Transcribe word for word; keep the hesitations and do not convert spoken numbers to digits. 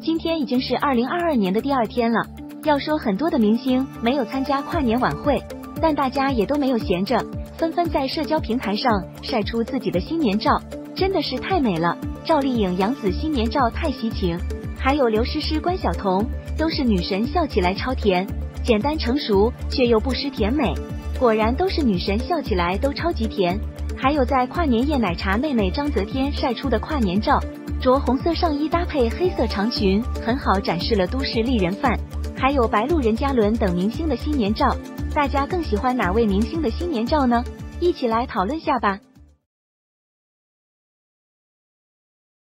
今天已经是二零二二年的第二天了。要说很多的明星没有参加跨年晚会，但大家也都没有闲着，纷纷在社交平台上晒出自己的新年照，真的是太美了。赵丽颖、杨紫新年照太喜庆，还有刘诗诗、关晓彤，都是女神，笑起来超甜，简单成熟却又不失甜美。果然都是女神，笑起来都超级甜。还有在跨年夜奶茶妹妹张泽天晒出的跨年照，着红色上衣搭配黑色长裙，很好展示了都市丽人范。还有白鹿、任嘉伦等明星的新年照，大家更喜欢哪位明星的新年照呢？一起来讨论下吧。